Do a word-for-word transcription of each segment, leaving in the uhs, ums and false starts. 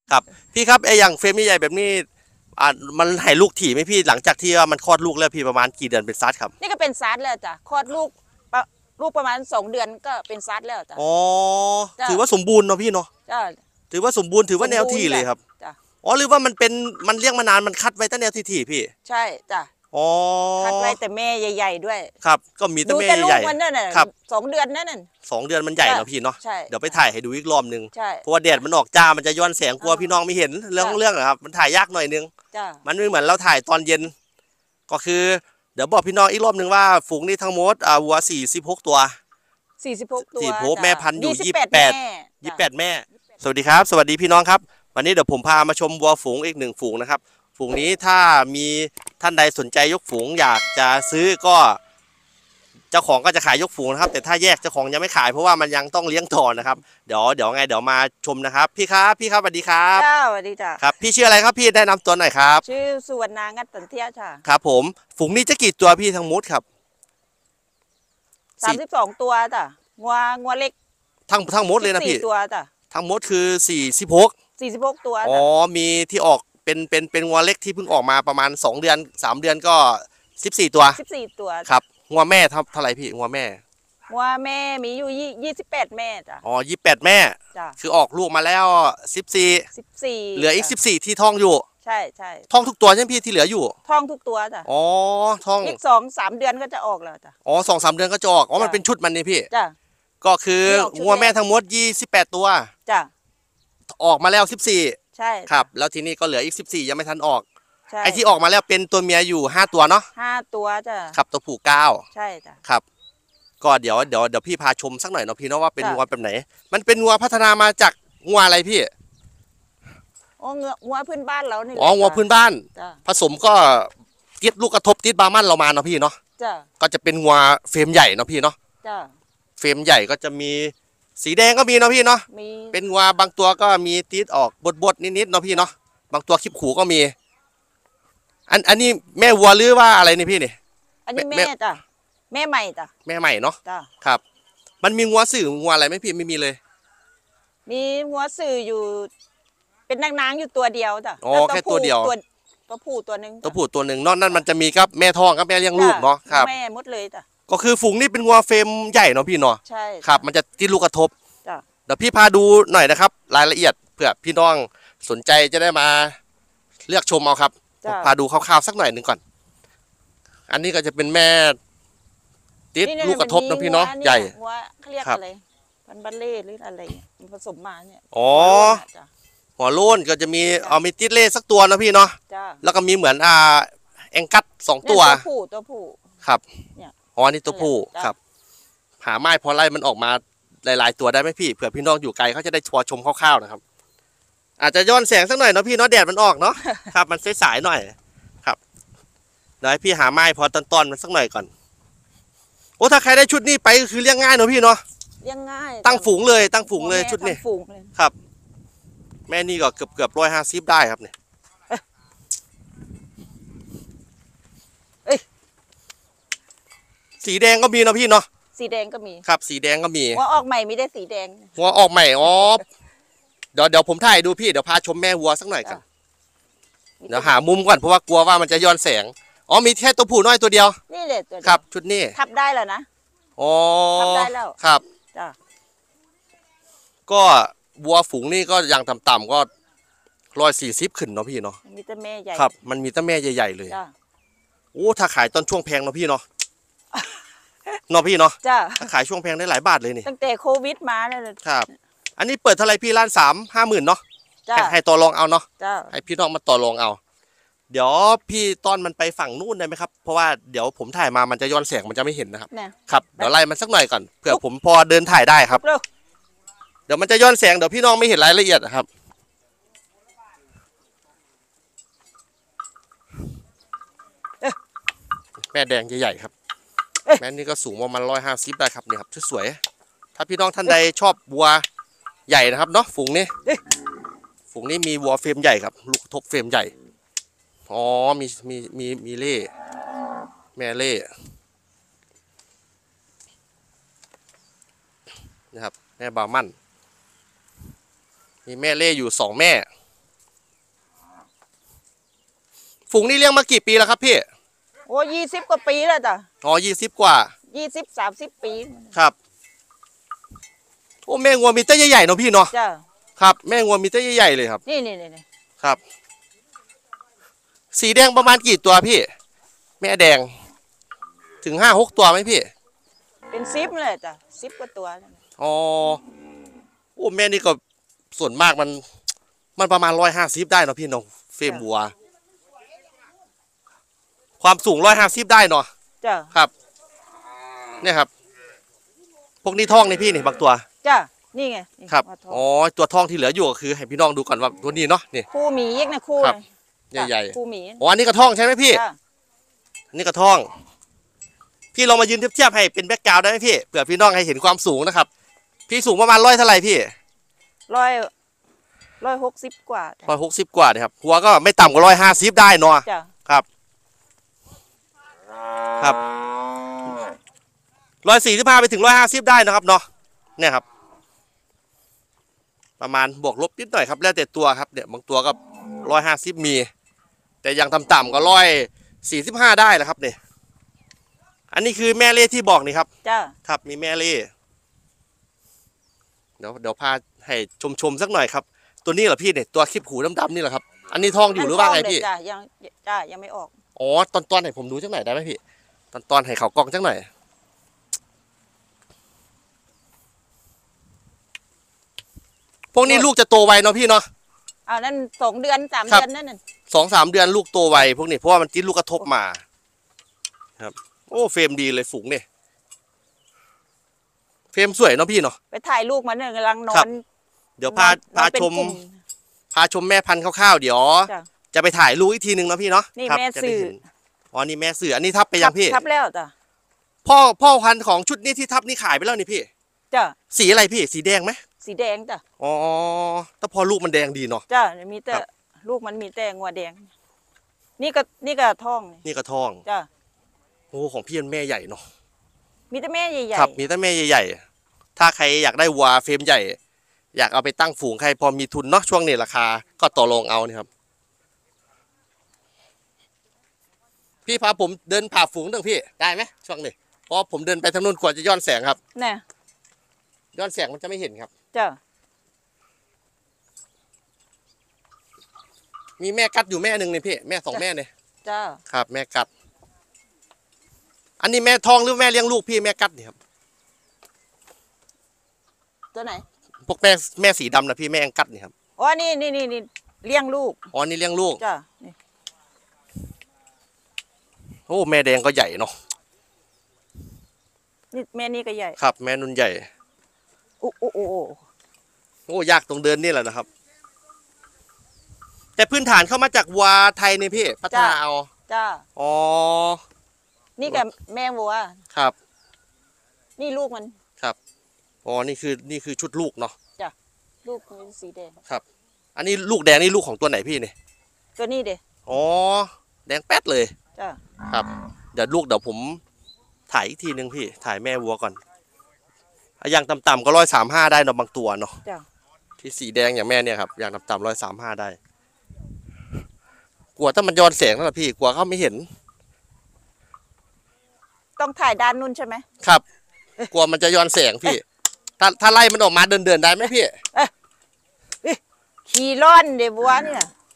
ครับพี่ครับไออย่างเฟรมใหญ่แบบนี้อ่ามันให้ลูกถี่ไหมพี่หลังจากที่ว่ามันคลอดลูกแล้วพี่ประมาณกี่เดือนเป็นซัดครับนี่ก็เป็นซัดแล้วจ้ะคลอดลูกลูกประมาณสองเดือนก็เป็นซัดแล้วจ้ะอ๋อถือว่าสมบูรณ์เนาะพี่เนาะจ้ะถือว่าสมบูรณ์ถือว่าแนวที่เลยครับจ้ะอ๋อหรือว่ามันเป็นมันเลี้ยงมานานมันคัดไว้ตั้งแนวที่ๆพี่ใช่จ้ะอ๋อคัดไว้แต่แม่ใหญ่ๆด้วยครับก็มีแต่แม่ใหญ่มันนั่นน่ะสองเดือนนั่นน่ะสองเดือนมันใหญ่เนาะพี่เนาะเดี๋ยวไปถ่ายให้ดูอีกรอบนึงเพราะว่าแดดมันออกจ้ามันจะย้อนแสงกลัวพี่น้องไม่เห็นเรื่องเรื่องนะครับมันถ่ายยากหน่อยนึงมันไม่เหมือนเราถ่ายตอนเย็นก็คือเดี๋ยวบอกพี่น้องอีกรอบนึงว่าฝูงนี้ทั้งหมดอ่าวัวสี่สิบหกตัวสี่สิบหกตัวสี่สิบหกแม่พันธุ์อยู่ยี่สิบแปดยี่สิบแปดแม่สวัสดีครับสวัสดีพี่น้องครับวันนี้เดี๋ยวผมพามาชมวัวฝูงอีกหนึ่งฝูงนะครับฝูงนี้ถ้ามีท่านใดสนใจยกฝูงอยากจะซื้อก็เจ้าของก็จะขายยกฝูงนะครับแต่ถ้าแยกเจ้าของยังไม่ขายเพราะว่ามันยังต้องเลี้ยงต่อนะครับเดี๋ยวเดี๋ยวไงเดี๋ยวมาชมนะครับพี่ครับพี่ครับสวัสดีครับจ้าสวัสดีจ้าครับพี่ชื่ออะไรครับพี่แนะนำตัวหน่อยครับชื่อสุวรรณางัดสันเทียค่ะครับผมฝูงนี้จะกี่ตัวพี่ทั้งหมดครับสามสิบสองตัวจ้ะงัวงัวเล็กทั้งทั้งหมดเลยนะพี่ตัวจ้ะทั้งหมดคือสี่สิบหกสี่สิบหกตัวอ๋อมีที่ออกเป็นเป็นเป็นงัวเล็กที่เพิ่งออกมาประมาณสองเดือนสามเดือนก็สิบสี่ตัวสิบสี่ตัวครับงัวแม่เท่าไหร่พี่งัวแม่งัวแม่มีอยู่ยี่สิบแปดแม่จ้ะอ๋อยี่สิบแปดแม่จ้ะคือออกลูกมาแล้วสิบสี่สิบสี่เหลืออีกสิบสี่ที่ท้องอยู่ใช่ใช่ท้องทุกตัวใช่ไหมพี่ที่เหลืออยู่ท้องทุกตัวจ้ะอ๋อท้องอีกสองสามเดือนก็จะออกแล้วจ้ะอ๋อสองสามเดือนก็จะออกอ๋อมันเป็นชุดมันนี่พี่จ้ะก็คืองัวแม่ทั้งหมดยี่สิบแปดตัวจ้ะออกมาแล้วสิบสี่ใช่ครับแล้วทีนี้ก็เหลืออีกสิบสี่ยังไม่ทันออกไอ้ที่ออกมาแล้วเป็นตัวเมียอยู่ห้าตัวเนาะห้าตัวจ้ะครับตัวผู้เก้าใช่จ้ะครับก็เดี๋ยวเดี๋ยวเดี๋ยวพี่พาชมสักหน่อยเนาะพี่เนาะว่าเป็นงัวแบบไหนมันเป็นงัวพัฒนามาจากงัวอะไรพี่อ๋องัวพื้นบ้านเรานี่อ๋องัวพื้นบ้านผสมก็ติดลูกกระทบติดบามันเรามาเนาะพี่เนาะจ้ะก็จะเป็นงัวเฟรมใหญ่เนาะพี่เนาะจ้ะเฟรมใหญ่ก็จะมีสีแดงก็มีเนาะพี่เนาะมีเป็นงัวบางตัวก็มีติดออกบดๆนิดๆเนาะพี่เนาะบางตัวคลิปขู่ก็มีอันอันนี้แม่วัวหรือว่าอะไรนี่พี่นี่อันนี้แม่จ้ะแม่ใหม่จ้ะแม่ใหม่เนาะจ้ะครับมันมีงัวสื่องัวอะไรไหมพี่ไม่มีเลยมีงัวสื่ออยู่เป็นนางนางอยู่ตัวเดียวจ้ะอ๋อแค่ตัวเดียวตัวผู้ตัวหนึ่งตัวผู้ตัวหนึ่งนอกนั้นมันจะมีครับแม่ท้องกับแม่เลี้ยงลูกเนาะครับแม่หมดเลยจ้ะก็คือฝูงนี่เป็นงัวเฟรมใหญ่เนาะพี่เนาะใช่ครับมันจะติดลูกกระทบจ้ะเดี๋ยวพี่พาดูหน่อยนะครับรายละเอียดเผื่อพี่น้องสนใจจะได้มาเลือกชมเอาครับพาดูคร่าวๆสักหน่อยหนึ่งก่อนอันนี้ก็จะเป็นแม่ติดลูกกระทบนะพี่เนาะใหญ่หัวเขาเรียกอะไรพันบัลเล่หรืออะไรมันผสมมาเนี่ยอ๋อหัวโล้นก็จะมีเอามีติดเล่สักตัวนะพี่เนาะแล้วก็มีเหมือนอ่าแองกัดสองตัวตัวผู้ตัวผู้ครับอ๋อนี่ตัวผู้ครับหาไม้พอไล่มันออกมาหลายๆตัวได้ไหมพี่เผื่อพี่น้องอยู่ไกลเขาจะได้ชัวร์ชมคร่าวๆนะครับอาจจะย้อนแสงสักหน่อยเนาะพี่เนาะแดดมันออกเนาะครับมันสายๆหน่อยครับเดี๋ยวให้พี่หาไม้พอตอนๆมันสักหน่อยก่อนโอ้ถ้าใครได้ชุดนี้ไปก็คือเลี้ยงง่ายเนาะพี่เนาะเลี้ยงง่ายตั้งฝูงเลยตั้งฝูงเลยชุดนี้ฝูงเลยครับแม่นี่ก็เกือบเกือบร้อยห้าสิบได้ครับเนี่ยสีแดงก็มีเนาะพี่เนาะสีแดงก็มีครับสีแดงก็มีหัวออกใหม่ไม่ได้สีแดงหัวออกใหม่อ๋อเดี๋ยวเดี๋ยวผมถ่ายดูพี่เดี๋ยวพาชมแม่วัวสักหน่อยกันเดี๋ยวหามุมก่อนเพราะว่ากลัวว่ามันจะย้อนแสงอ๋อมีแค่ตัวผู้น้อยตัวเดียวนี่แหละตัวครับชุดนี้ทับได้แล้วนะอ๋อทับได้แล้วครับจ้ะก็วัวฝูงนี่ก็ยังต่ำๆก็ร้อยสี่สิบขึ้นเนาะพี่เนาะมีแต่แม่ใหญ่ครับมันมีแต่แม่ใหญ่ๆเลยโอ้ถ้าขายตอนช่วงแพงเนาะพี่เนาะเนาะพี่เนาะจ้ะถ้าขายช่วงแพงได้หลายบาทเลยนี่ตั้งแต่โควิดมาเลยครับอันนี้เปิดเท่าไรพี่ล้านสามห้าหมื่นเนาะให้ต่อรองเอาเนาะให้พี่น้องมาต่อรองเอาเดี๋ยวพี่ต้อนมันไปฝั่งนู่นได้ไหมครับเพราะว่าเดี๋ยวผมถ่ายมามันจะย้อนแสงมันจะไม่เห็นนะครับครับเดี๋ยวไล่มันสักหน่อยก่อนเผื่อผมพอเดินถ่ายได้ครับเดี๋ยวมันจะย้อนแสงเดี๋ยวพี่น้องไม่เห็นรายละเอียดครับแม่แดงใหญ่ๆครับแม่นี่ก็สูงประมาณร้อยห้าสิบได้ครับเนี่ยครับสวยๆถ้าพี่น้องท่านใดชอบวัวใหญ่นะครับเนาะฝูงนี้ฝูงนี้มีวัวเฟรมใหญ่ครับลูกทบเฟรมใหญ่อ๋อมีมีมีมีเล่แม่เล่นะครับแม่บามันมีแม่เล่อยู่สองแม่ฝูงนี้เลี้ยงมากี่ปีแล้วครับพี่โอ้ยี่สิบกว่าปีแล้วจ้ะอ๋อยี่สิบกว่ายี่สิบสามสิบปีครับโอ้แม่งัวมีเต้ใหญ่ๆเนาะพี่เนาะจ้ะครับแม่งัวมีเต้ใหญ่ๆเลยครับนี่นี่นี่นี่ครับ สีแดงประมาณกี่ตัวพี่ แม่แดง ถึงห้าหกตัวไหมพี่เป็นซิปเลยจ้ะซิปกว่าตัวนั่นน่ะอ๋อโอ้แม่นี่ก็ส่วนมากมัน มันประมาณร้อยห้าสิบได้เนาะพี่เนาะเฟรมวัว ความสูงร้อยห้าสิบได้เนาะจ้ะครับ เนี่ยครับ พวกนี้ท้องนี่พี่นี่บางตัวจ้ะนี่ไงนี่ครับหัวทองอ๋อตัวท้องที่เหลืออยู่ก็คือให้พี่น้องดูก่อนว่าตัวนี้เนาะนี่คู่หมีอีกนะคู่ครับจ้ะใหญ่คู่หมีๆอ๋ออันนี้ก็ท้องใช่ไหมพี่จ้ะอันนี้ก็ท้อง พี่ลองมายืนเทียบๆให้เป็นแบ็กกราวด์ได้ไหมพี่เผื่อพี่น้องให้เห็นความสูงนะครับ พี่สูงประมาณร้อยเท่าไหร่พี่ร้อยร้อยหกสิบกว่าจ้ะร้อยหกสิบกว่าเนี่ยครับหัวก็ไม่ต่ำกว่าร้อยห้าสิบได้เนาะจ้ะครับ ครับร้อยสี่สิบห้าไปถึงร้อยห้าสิบได้นะครับเนาะเนี่ยครับ ประมาณบวกลบนิดหน่อยครับแล้วแต่ตัวครับเนี่ยบางตัวก็ร้อยห้าสิบมี แต่ยังต่ำๆก็ร้อยสี่สิบห้าได้นะครับเนี่ยอันนี้คือแม่เล่ที่บอกนี่ครับจ้ะครับมีแม่เล่เดี๋ยวเดี๋ยวพาให้ชมชมๆสักหน่อยครับ ตัวนี้เหรอพี่เนี่ยตัวคลิปหูดำๆนี่แหละครับ อันนี้ทองอยู่หรือว่าไงพี่จ้ะยังจ้ะยังไม่ออกอ๋อตอนตอนให้ผมดูสักหน่อยได้ไหมพี่ตอนตอนให้เขากล้องสักหน่อยพวกนี้ลูกจะโตไวเนาะพี่เนาะอ่านั่นสองเดือนสามครับเดือนนั่นน่ะสองสามเดือนลูกโตไวพวกนี้เพราะว่ามันจิ้นลูกกระทบมาครับ โอ้เฟรมดีเลยฝูงเนี่ยเฟรมสวยเนาะพี่เนาะไปถ่ายลูกมันเนี่ยกำลังนอครับนเดี๋ยวพานอนพาเป็นชมกลุ่พาชมแม่พันธุ์คร่าวๆเดี๋ยวจ้ะจะไปถ่ายลูกอีกทีหนึ่งเนาะพี่เนาะนี่ครับแม่จะได้สื่อเห็นอ๋อนี่แม่สื่ออันนี้ทับไปยังพี่ทับแล้วจ้ะพ่อพ่อพันธุ์ของชุดนี้ที่ทับนี่ขายไปแล้วนี่พี่จ้ะสีอะไรพี่ สีแดงไหมสีแดงจ้ะอ๋อแต่พอลูกมันแดงดีเนาะจ้ะมีแต่ครับลูกมันมีแต่งัวแดง นี่ก็นี่ก็ท้องนี่กระทองจ้ะโอ้ของพี่มันแม่ใหญ่เนาะมีแต่แม่ใหญ่ครับมีแต่แม่ใหญ่ๆถ้าใครอยากได้วัวเฟรมใหญ่ อยากเอาไปตั้งฝูงใครพอมีทุนเนาะช่วงนี้ราคาก็ต่อรองเอานี่ครับ พี่พาผมเดินผ่าฝูงดึงพี่ได้ไหมช่วงนี้เพราะผมเดินไปทางนู้นกว่าจะย้อนแสงครับๆน่ะย้อนแสงมันจะไม่เห็นครับจ้ะมีแม่กัดอยู่แม่หนึ่งนี่พี่แม่สองแม่เนี่ยจ้ะครับ แม่กัด อันนี้แม่ท้องหรือแม่เลี้ยงลูกพี่แม่กัดนี่ครับตัวไหนพวกแม่แม่สีดำนะพี่แม่แองกัดนี่ครับอ๋อนี่นี่นี่นี่เลี้ยงลูกอ๋อนี่เลี้ยงลูกจ้ะนี่โอ้แม่แดงก็ใหญ่เนาะนี่แม่นี่ก็ใหญ่ครับ แม่นุ่นใหญ่อู้อู้อู้อู้โอ้ยากตรงเดินนี่แหละนะครับ แต่พื้นฐานเข้ามาจากวัวไทยนี่พี่พัฒนาเอาจ้ะอ๋อนี่กับแม่วัวครับนี่ลูกมันครับอ๋อนี่คือนี่คือชุดลูกเนาะลูกมันสีแดงครับ อันนี้ลูกแดงนี่ลูกของตัวไหนพี่นี่ตัวนี้เด้อ๋อแดงแป๊ดเลยจ้ะครับเดี๋ยวลูกเดี๋ยวผมถ่ายอีกทีหนึ่งพี่ถ่ายแม่วัวก่อนอ่ะอย่างต่ำๆก็ร้อยสามห้าได้เนาะบางตัวเนาะจ้ะที่สีแดงอย่างแม่เนี่ยครับอย่างต่ำๆร้อยสามห้าได้ กลัวถ้ามันย้อนแสงนั่นแหละพี่กลัวเขาไม่เห็นต้องถ่ายด้านนู้นใช่ไหมครับ กลัวมันจะย้อนแสงพี่ ถ้าถ้าไล่มันออกมาเดินเดินๆได้ไหมพี่ขี่ร่อนเดี๋ยววัวเนี่ย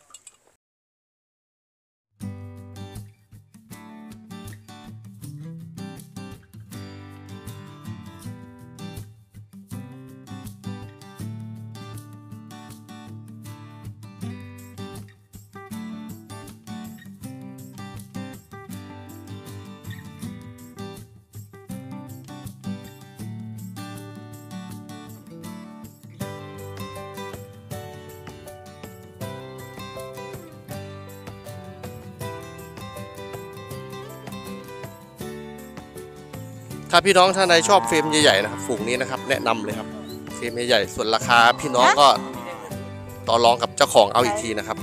ถ้าพี่น้องท่านใดชอบเฟรมใหญ่ๆนะครับฝูงนี้นะครับแนะนำเลยครับเฟรมใหญ่ๆส่วนราคาพี่น้องก็ต่อรองกับเจ้าของเอาอีกทีนะครับ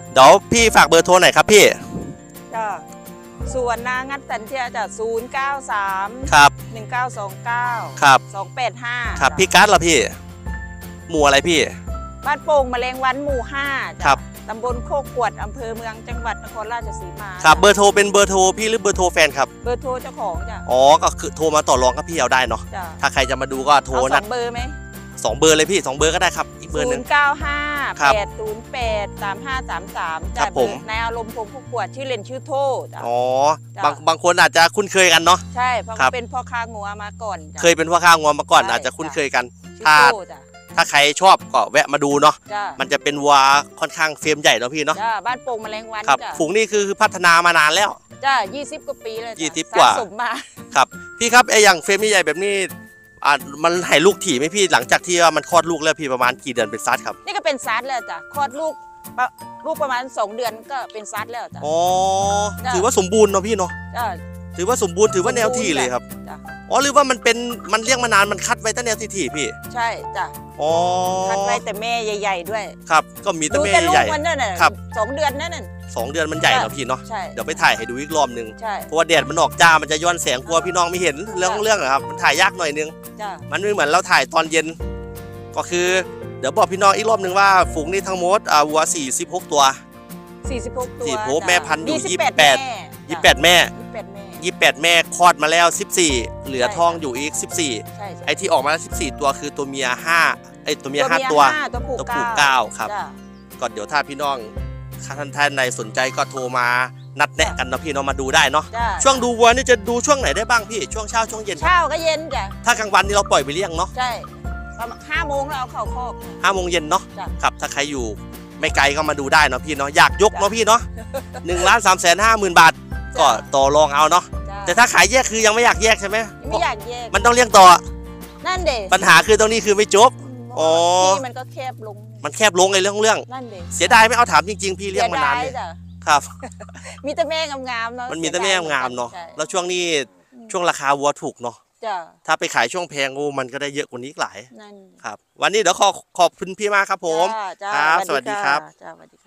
เดี๋ยวพี่ฝากเบอร์โทรหน่อยครับพี่จ้ะส่วนนางัดสันเทียจะศูนย์เก้าสามครับหนึ่งเก้าสองเก้าครับสองแปดห้าครับพี่การ์ดเหรอพี่หมู่อะไรพี่บ้านโป่งแมลงวันหมู่ห้าครับตำบลโคกขวดอำเภอเมืองจังหวัดนครราชสีมาครับเบอร์โทรเป็นเบอร์โทรพี่หรือเบอร์โทรแฟนครับเบอร์โทรเจ้าของจ้ะอ๋อก็คือโทรมาต่อรองกับพี่เอาได้เนาะจ้ะถ้าใครจะมาดูก็โทรเอาสนัอดงเบอร์ไหมสองเบอร์เลยพี่สองเบอร์ก็ได้ครับอีกเบอร์หศูนึ่งนย์เก้าห้าครับแปดศูนย์แปดสามห้าสามสามครัจ้ะบผมในอารมณ์พงษ์ผู้ขวดชื่อเล่นชื่อโทจ้ะอ๋อจ้ะบางบางคนอาจจะคุ้นเคยกันเนาะใช่เพราะครัเขาบเป็นพ่อค้างัวมาก่อนจ้ะเคยเป็นพ่อค้างวมาก่อนใช่อาจจะคุ้นเคยกันชื่อถ้าโทจ้ะถ้าใครชอบก็แวะมาดูเนาะจ้ะมันจะเป็นวัวค่อนข้างเฟรมใหญ่เนาะพี่เนาะจ้ะบ้านโป่งแมลงวันครับจ้ะฝูงนี่คือคือพัฒนามานานแล้วจ้ะยี่สิบกว่าปีเลยจ้ะยี่สิบกว่าสะสมมาครับพี่ครับไออย่างเฟรมใหญ่ๆแบบนี้อ่ามันให้ลูกถี่ไหมพี่หลังจากที่ว่ามันคลอดลูกแล้วพี่ประมาณกี่เดือนเป็นซัดครับนี่ก็เป็นซัดแล้วจ้ะคลอดลูกปะลูกประมาณสองเดือนก็เป็นซัดแล้วจ้ะอ๋อจ้ะถือว่าสมบูรณ์เนาะพี่เนาะจ้ะถือว่าสมบูรณ์ถือว่าแนวที่เลยครับจ้ะอ๋อหรือว่ามันเป็นมันเลี้ยงมานานมันคัดไว้ตั้งแนวที่ๆพี่ใช่จ้ะอ๋อคัดไว้แต่แม่ใหญ่ ๆ ด้วยครับก็มีแต่ดูแม่แต่ลูใหกญ่มันนั่นน่ะครับสองเดือนนั่นน่ะสองเดือนมันใหญ่เนาะพี่เนาะใช่เดี๋ยวไปถ่ายให้ดูอีกรอบนึงใช่เพราะว่าแดดมันออกจ้ามันจะย้อนแสงกลัวพี่น้องไม่เห็นเรื่องเรื่องอะครับมันถ่ายยากหน่อยนึงจ้ะมันไม่เหมือนเราถ่ายตอนเย็น ก็คือเดี๋ยวบอกพี่น้องอีกรอบนึงว่าฝูงนี้ทั้งหมดอ่าวัวสี่สิบหกตัวสี่สิบหกตัวสี่สิบหกจ้ะแม่พันธุ์อยู่ยี่สิบยี่สิบแปแปดดยี่สิบแปดแม่ยี่สิบแปดแม่ยี่สิบแปดแม่คลอดมาแล้วสิบสี่เหลือใช่ท้องอยู่อีกสิบสี่ใช่ใช่ไอ้ที่ออกมาแล้วสิบสี่ตัวคือตัวเมียห้าไอ้ตัวเมียตัวห้าเมียตัวห้าตัวผู้ตัวผู้เก้าเก้าครับจ้ะก็เดี๋ยวถ้าพี่น้องท่านท่านใดสนใจก็โทรมานัดแนะกันเนาะพี่เน้องมาดูได้เนาะจ้ะช่วงดูวัวนี่จะดูช่วงไหนได้บ้างพี่ช่วงเช้าช่วงเย็นเช้าก็เย็นจ้ะถ้ากลางวันนี่เราปล่อยไปเลี้ยงเนาะใช่ประมาณห้าโมงแล้วเอาเข้าคอกห้าโมงเย็นเนาะจ้ะครับถ้าใครอยู่ไม่ไกลก็มาดูได้เนาะพี่เนาะอยากยกเนาะพี่เนาะหนึ่งล้านสามแสนห้าหมื่นบาทก็ต่อรองเอาเนาะจ้ะแต่ถ้าขายแยกคือยังไม่อยากแยกใช่ไหมไม่อยากแยกมันต้องเลี้ยงต่อนั่นเด็ปัญหาคือตรงนี้คือไม่จบ อ๋อที่มันก็แคบลงมันแคบลงไอ้เรื่องเรื่องนั่นเด็เสียดายไม่เอาถามจริงๆ พี่เลี้ยงมานานเลเลย ยจ้ะครับมีแต่แม่งามๆเนาะมันมีแต่แม่งามเนาะใช่แล้วช่วงนี้ช่วงราคาวัวถูกเนาะจ้ะถ้าไปขายช่วงแพงโอ้มันก็ได้เยอะกว่านี้อีกหลายนั่นครับ วันนี้เดี๋ยวขอขอบคุณพี่มากครับผมจ้ะจ้ะครับสวัสดีครับจ้ะสวัสดี